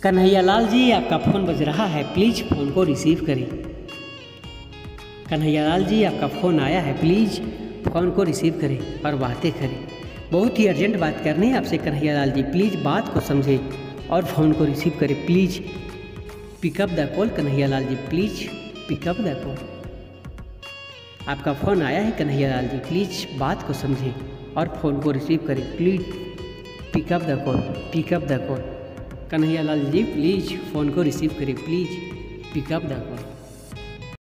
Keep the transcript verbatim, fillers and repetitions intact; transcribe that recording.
कन्हैयालाल जी, आपका फ़ोन बज रहा है, प्लीज़ फ़ोन को रिसीव करें। कन्हैयालाल जी, आपका फ़ोन आया है, प्लीज़ फ़ोन को रिसीव करें और बातें करें। बहुत ही अर्जेंट बात करनी है आपसे कन्हैयालाल जी, प्लीज़ बात को समझें और फ़ोन को रिसीव करें। Please pick up the call Kanhaiyalal ji, please pick up the call. आपका फ़ोन आया है कन्हैयालाल जी, प्लीज़ बात को समझें और फ़ोन को रिसीव करें। Please pick up the call, pick up the call. Kanhaiyalal ji, please phone को रिसीव करें, प्लीज़ पिकअप द कॉल।